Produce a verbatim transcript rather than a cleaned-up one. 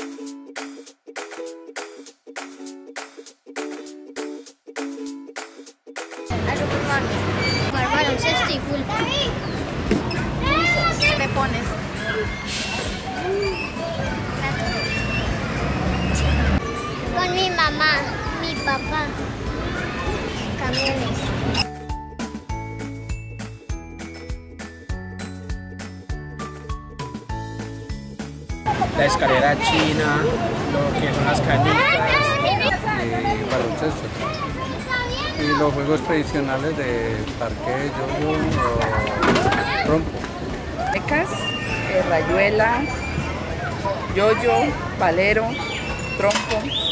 Jugar baloncesto y fútbol. ¿Qué te pones? Con mi mamá, mi papá. Camiones. La escalera china, lo que son las canicas, y baloncesto. Y los juegos tradicionales de parque, yo-yo o trompo. Becas, eh, rayuela, yoyo, palero, trompo.